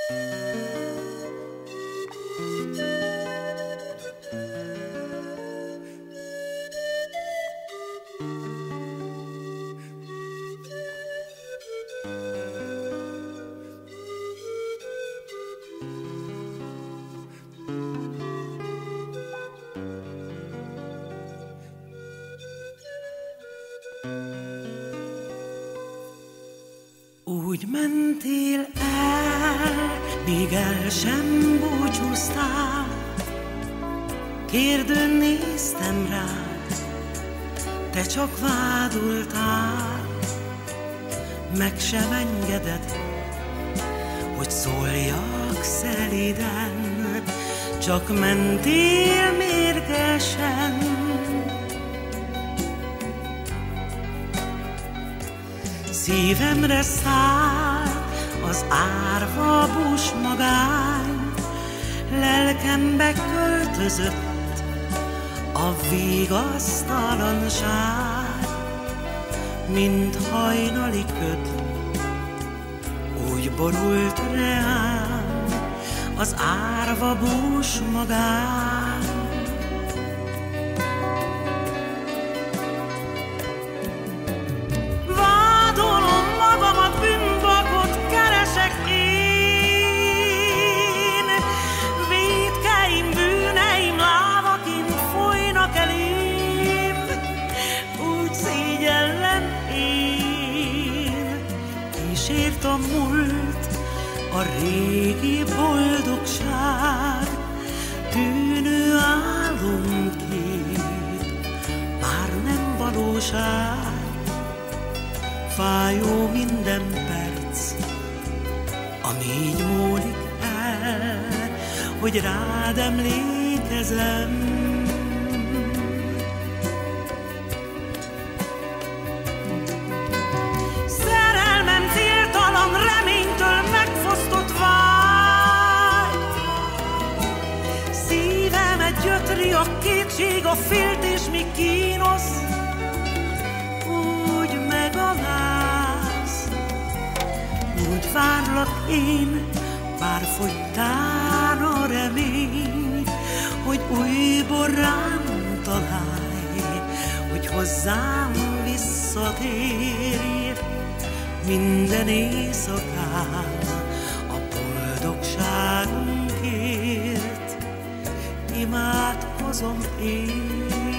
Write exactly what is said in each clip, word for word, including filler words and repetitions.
Úgy mentél el, míg el sem búcsúztál, kérdőn néztem rád, te csak vádoltál, meg sem engeded, hogy szóljak szelíden, csak mentél mérgesen. Szívemre száll az árva búsmagány, lelkembe költözött a vigasztalanság, mint hajnali köd, úgy borult reám az árva búsmagány. Kísért a múlt, a régi boldogság, tűnő álomkép, már nem valóság. Fájó minden perc, ami így múlik el, hogy rád emlékezem. Reménytől megfosztott vágy, szívemet gyötri a kétség, a féltés, mi kínosz, úgy megaláz. Úgy várlak én, bár fogytán a remény, hogy újból rám találj, hogy hozzám visszatérj. Minden éjszakán a boldogságunkért imádkozom én.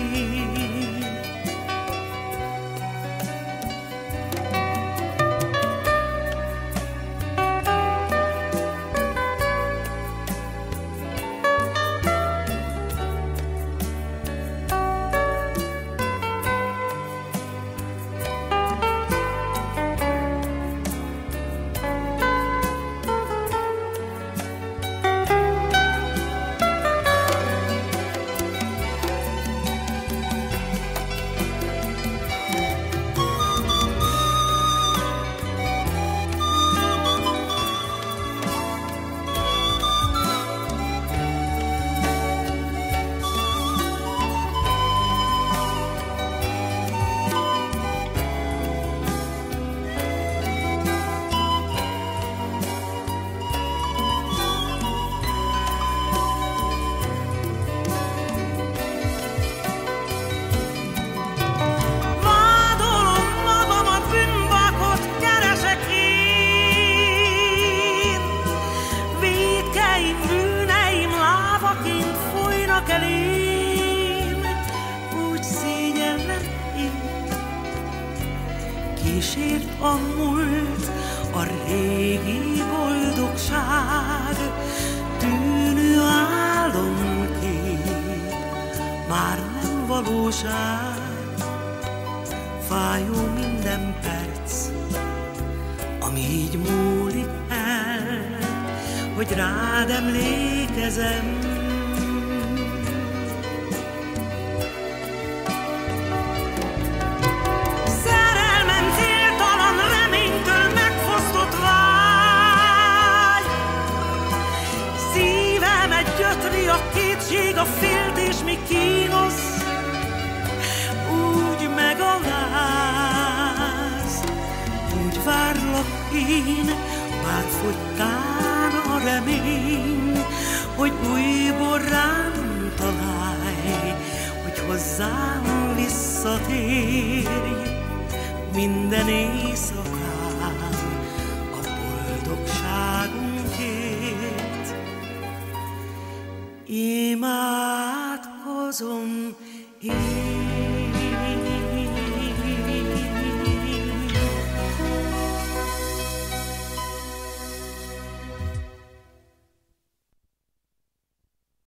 Kísért a múlt, a régi boldogság, tűnő álomkép, már nem valóság. Fájó minden perc, ami így múlik el, hogy rád emlékezem. A kétség, a féltés, mi kínosz, úgy megaláz. Úgy várlak én, bár fogytán a a remény, hogy újból rám találj, hogy hozzám visszatérj minden éjszakán a boldogságunkért. Imádkozom én.